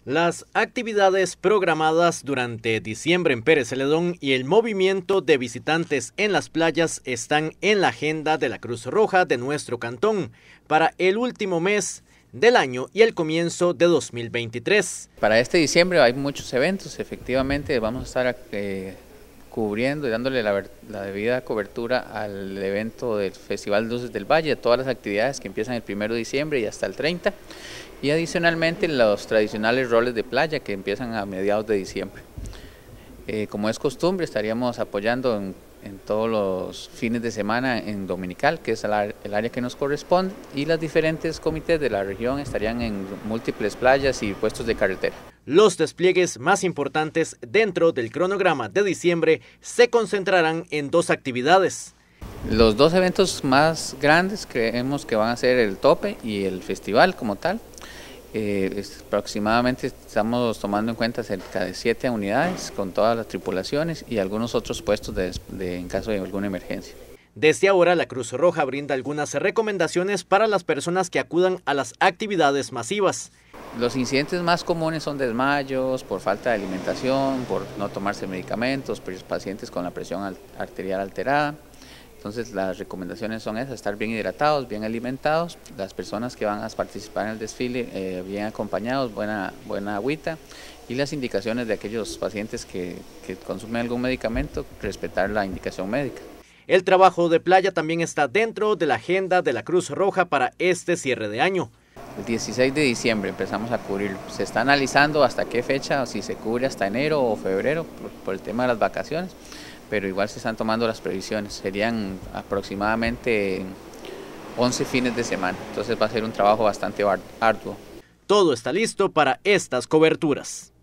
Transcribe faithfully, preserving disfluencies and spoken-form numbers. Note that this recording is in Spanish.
Las actividades programadas durante diciembre en Pérez Celedón y el movimiento de visitantes en las playas están en la agenda de la Cruz Roja de nuestro cantón para el último mes del año y el comienzo de dos mil veintitrés. Para este diciembre hay muchos eventos, efectivamente vamos a estar eh, cubriendo y dándole la, la debida cobertura al evento del Festival Luces del Valle, todas las actividades que empiezan el primero de diciembre y hasta el treinta, y adicionalmente los tradicionales roles de playa que empiezan a mediados de diciembre. Eh, como es costumbre, estaríamos apoyando en, en todos los fines de semana en Dominical, que es el, el área que nos corresponde, y los diferentes comités de la región estarían en múltiples playas y puestos de carretera. Los despliegues más importantes dentro del cronograma de diciembre se concentrarán en dos actividades. Los dos eventos más grandes creemos que van a ser el tope y el festival como tal. Eh, aproximadamente estamos tomando en cuenta cerca de siete unidades con todas las tripulaciones y algunos otros puestos de, de, en caso de alguna emergencia. Desde ahora la Cruz Roja brinda algunas recomendaciones para las personas que acudan a las actividades masivas. Los incidentes más comunes son desmayos, por falta de alimentación, por no tomarse medicamentos, por pacientes con la presión arterial alterada. Entonces las recomendaciones son esas: estar bien hidratados, bien alimentados, las personas que van a participar en el desfile eh, bien acompañados, buena, buena agüita, y las indicaciones de aquellos pacientes que, que consumen algún medicamento, respetar la indicación médica. El trabajo de playa también está dentro de la agenda de la Cruz Roja para este cierre de año. El dieciséis de diciembre empezamos a cubrirlo. Se está analizando hasta qué fecha, si se cubre hasta enero o febrero por, por el tema de las vacaciones, pero igual se están tomando las previsiones. Serían aproximadamente once fines de semana, entonces va a ser un trabajo bastante arduo. Todo está listo para estas coberturas.